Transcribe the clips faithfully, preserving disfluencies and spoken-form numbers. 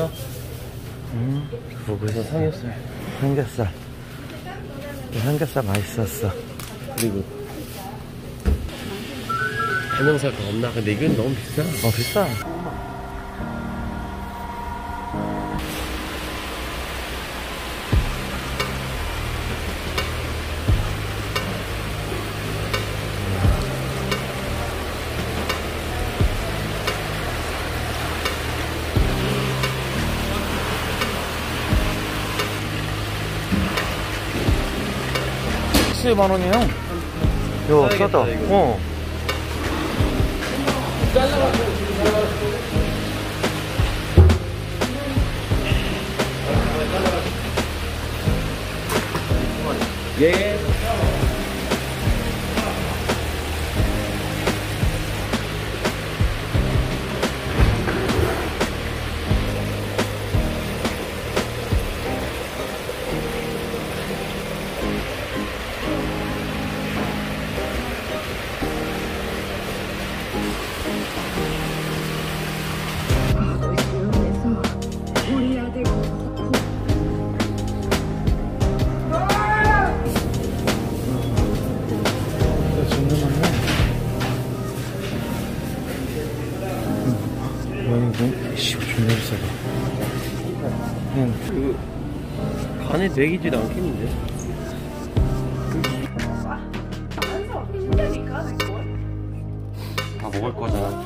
맛있어? 음. 뭐 그래서 삼겹살. 삼겹살. 삼겹살 맛있었어. 그리고 한정살 더 없나? 근데 이건 너무 비싸. 어 비싸. 십만 원이요? 요 싸다. 어. 예. 씨, 존나 비싸다. 응. 그 간에 배기지도 않겠는데? 다 먹을 거잖아.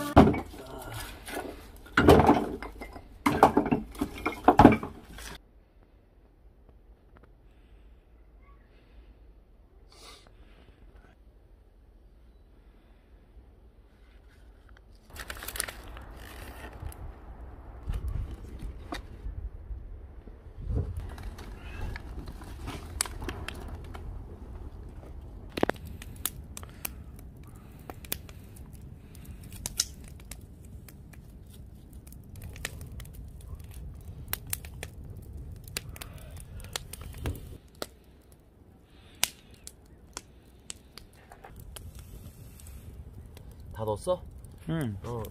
다 넣었어? 응. 어.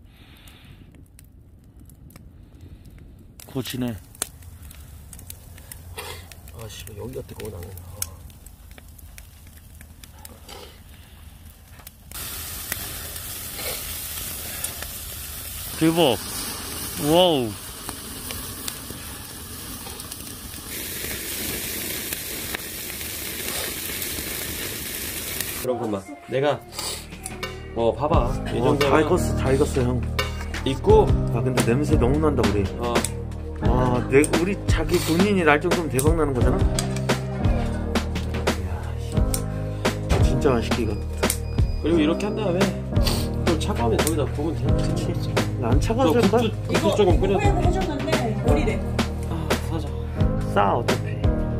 고치네. 아씨, 여기가 뜨거워 나는. 아. 대박. 와우. 그런 것만. 내가 어 봐봐. 이 어, 다 정도면 익었어, 다 익었어, 형. 있고. 아, 근데 냄새 너무 난다, 우리. 어. 아, 내, 우리 자기 본인이 날 정도면 대박 나는 거잖아? 이야, 진짜 맛있게 익었다. 그리고 이렇게 한 다음에 좀 차가우면 거기다 부으면 되지. 안 차가워질까? 국수, 국수 조금 끓여. 이거 해줬는데 버리래. 아, 사자. 싸, 어차피.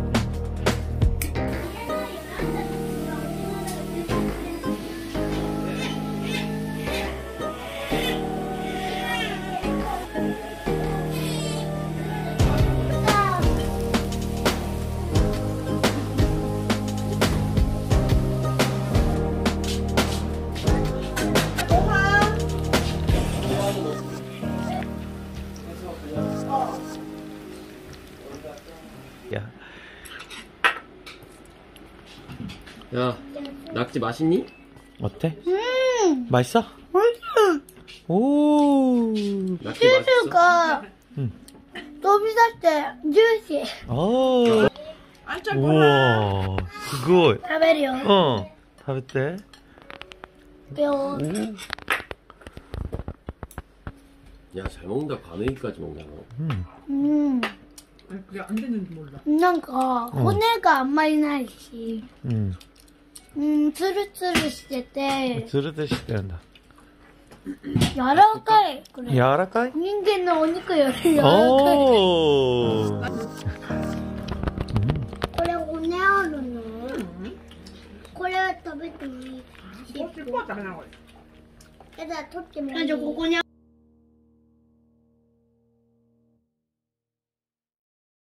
야. 야, 낙지 맛있니? 어때? 음, 맛있어? 맛있어. 오. 낙지 맛있어? 치즈가 응. 또 비쌌대. 주시. 오. 안짤 거야. 우와. 그거. 다베리요. 어.食べて. 매워. 야, 잘 먹는다. 반회기까지 먹냐 너. 음. 음, 아니, 그게 안 되는지 몰라. 뭔가骨があんまりないし、 음. 음, ツルツルしてて、 들으듯이 된다. 柔らかい。これ。 야라까이? 人間のお肉より柔らかい。 오. これ骨あるの？これ食べてもいい？ 씹어 씹어 다그냥 거야. やだ、取ってもいい？じゃあここに